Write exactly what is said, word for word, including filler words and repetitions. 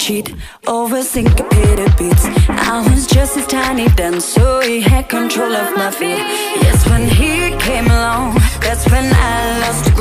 cheat over syncopated beats. I was just his tiny dancer, he had control of my feet. Yes, when he came along, that's when I lost